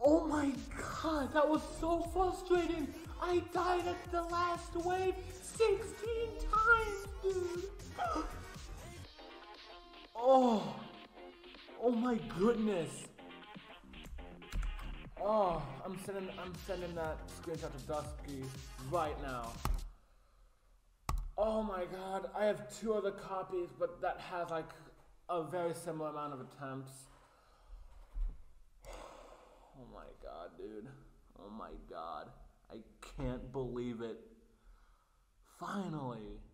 Oh my god, that was so frustrating. I died at the last wave 16 times, dude. Oh my goodness. Oh, I'm sending that screenshot to Dusky right now. Oh my god, I have 2 other copies, but that has like a very similar amount of attempts. Oh my god, dude. Oh my god. I can't believe it. Finally.